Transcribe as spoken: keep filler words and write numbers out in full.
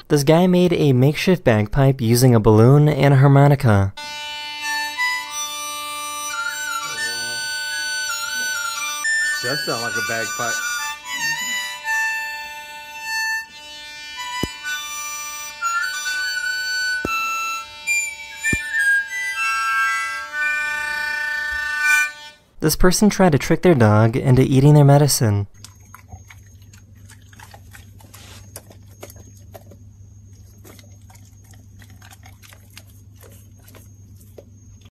This guy made a makeshift bagpipe using a balloon and a harmonica. Does sound like a bagpipe. This person tried to trick their dog into eating their medicine.